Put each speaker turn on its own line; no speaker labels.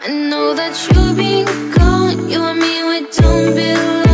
I know that you've been gone. You and me, we don't belong.